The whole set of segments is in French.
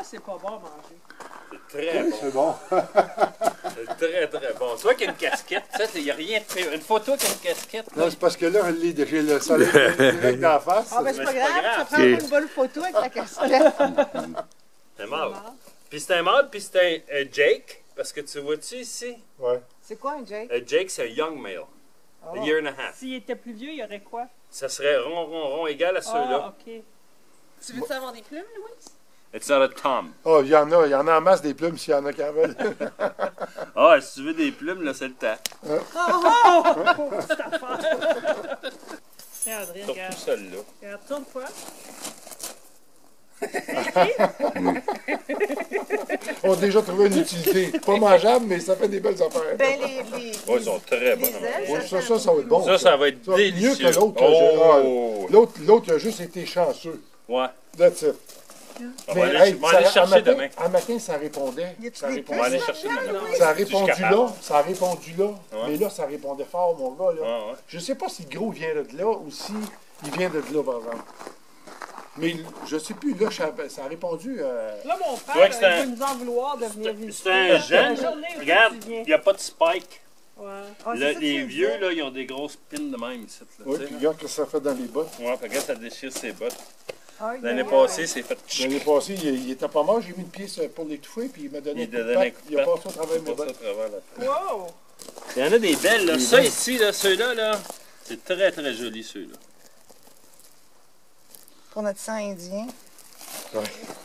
c'est pas bon à manger. C'est très bon. C'est bon. C'est très, très bon. Tu vois qu'il y a une casquette, ça, il n'y a rien de pire. Une photo qui a une casquette. Non, c'est parce que là, j'ai le soleil direct d'en face. Ah, ben c'est Mais pas c'est pas grave, grave. ça prend une bonne photo avec la casquette. C'est un mâle. Puis c'est un mâle, puis c'est un Jake. Parce que tu vois-tu ici? Ouais. C'est quoi un Jake? Un Jake, c'est un young male. Oh. A year and a half. S'il était plus vieux, il y aurait quoi? Ça serait rond, rond, rond, égal à ceux-là. Ah, OK. Tu veux savoir des plumes, Louise? It's not a Tom. Oh, il y en a en masse des plumes s'il y en a qui en veulent. Ah, si tu veux des plumes, là, c'est le temps. Oh, petite affaire. Regarde, Surtout regarde. celle-là. Regarde, tourne-toi. On a déjà trouvé une utilité. Pas mangeable, mais ça fait des belles affaires. Ben, Ouais, ils sont très bons. ailes, Ouais, ça va être bon. Ça va être Ça va être délicieux. mieux que l'autre. Oh! L'autre, il a juste été chanceux. Ouais. That's it. On va aller chercher demain. Un matin, ça répondait. Y a-tu Ça des On va aller répondait, chercher demain. ça a Si je suis répondu capable. là. Ça a répondu là. Ouais. Mais là, ça répondait fort, mon gars. Là. Ouais, ouais. Je sais pas si le gros vient de là ou si il vient de là, par exemple. Mais je sais plus, là, ça a répondu. Là, mon Tu vois frère, que il c'est un- peut nous en vouloir de venir visiter. C'est un jeune. La journée où Regarde, tu viens. il n'y a pas de spike. Ouais. Ah, c'est Là, ça que les tu me vieux, disais. là, ils ont des grosses pins de même ici. Là, Oui, tu sais, puis là. regarde ce que ça fait dans les bottes. Ouais, puis regarde, ça déchire ses bottes. Ah, L'année il- passée, c'est fait L'année passée, il était pas mort, j'ai mis une pièce pour l'étouffer, puis il m'a donné Il un t'a coup de donné un patte. coup de Il a patte. passé au travers de mes Pas ça bottes. à travers la- Wow! Il y en a des belles, là. Des Ça belles. ici, là, ceux-là, là, c'est très, très joli, ceux-là. Pour notre sang indien. Ouais.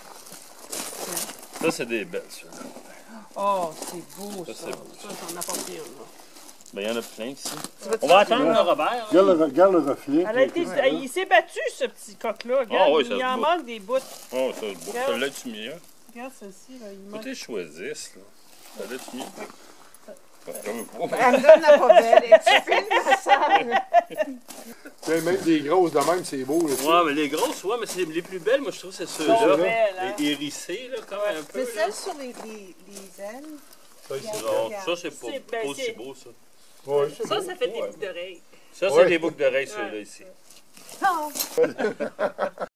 Ça, c'est des belles, ceux-là. Oh, c'est beau, ça. Ça, c'est beau. Ça, j'en apporte une, là. Ben, il y en a plein ici. Tu vas-tu On va sortir? attendre le Robert. Regarde le reflet. Elle a été, il s'est battu, ce petit coq-là. Regarde, Ah oui, ça il se en bat. manque des bouts. Oh, ça, c'est beau. Regarde. Celle-là, tu mieux. Regarde celle-ci, là, il Faut manque. que tu choisisses, là. Celle-là, tu mieux. Elle me donne la pas belle. Et tu filmes ma salle. Tu sais, même des grosses de même, c'est beau. Là, tu sais. Ouais, mais les grosses, ouais, mais c'est les plus belles, moi, je trouve, c'est Sont ceux-là. belles, hein? Les hérissés, là, comme un peu. C'est là. celle sur les ailes. Ça, ici. Non, ça, c'est pas, C'est- ben, pas aussi c'est- beau, ça. Ouais, c'est Ça, beau. ça fait des Ouais. boucles d'oreilles. Ça, c'est Ouais. des boucles d'oreilles, ceux-là, ici. Non.